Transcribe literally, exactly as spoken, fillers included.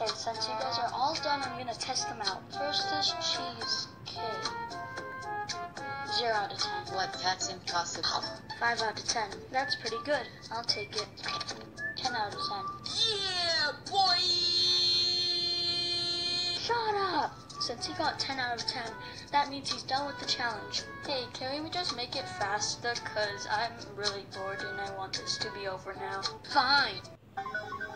Okay, since you guys are all done, I'm gonna test them out. First is cheesecake. Zero out of ten. What? That's impossible. Five out of ten. That's pretty good. I'll take it. Ten out of ten. Yeah, boy! Shut up! Since he got ten out of ten, that means he's done with the challenge. Hey, can we just make it faster? Cause I'm really bored and I want this to be over now. Fine!